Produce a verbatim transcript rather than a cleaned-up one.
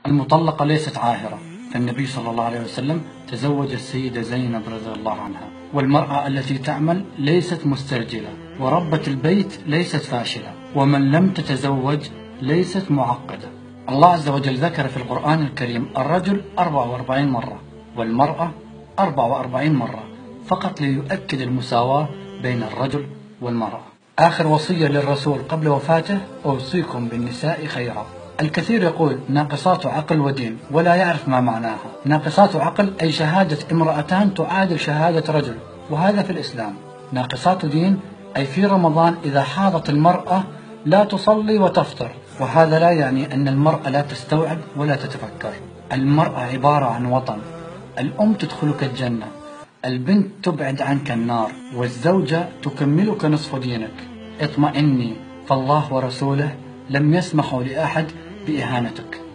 المطلقة ليست عاهرة، فالنبي صلى الله عليه وسلم تزوج السيدة زينب رضي الله عنها. والمرأة التي تعمل ليست مسترجلة، وربة البيت ليست فاشلة، ومن لم تتزوج ليست معقدة. الله عز وجل ذكر في القرآن الكريم الرجل أربع وأربعين مرة والمرأة أربع وأربعين مرة، فقط ليؤكد المساواة بين الرجل والمرأة. آخر وصية للرسول قبل وفاته: أوصيكم بالنساء خيرا. الكثير يقول ناقصات عقل ودين ولا يعرف ما معناها. ناقصات عقل أي شهادة امرأتان تعادل شهادة رجل، وهذا في الإسلام. ناقصات دين أي في رمضان إذا حاضت المرأة لا تصلي وتفطر، وهذا لا يعني أن المرأة لا تستوعب ولا تتفكر. المرأة عبارة عن وطن، الأم تدخلك الجنة، البنت تبعد عنك النار، والزوجة تكملك نصف دينك. اطمئني، فالله ورسوله لم يسمحوا لأحد بإهانتك.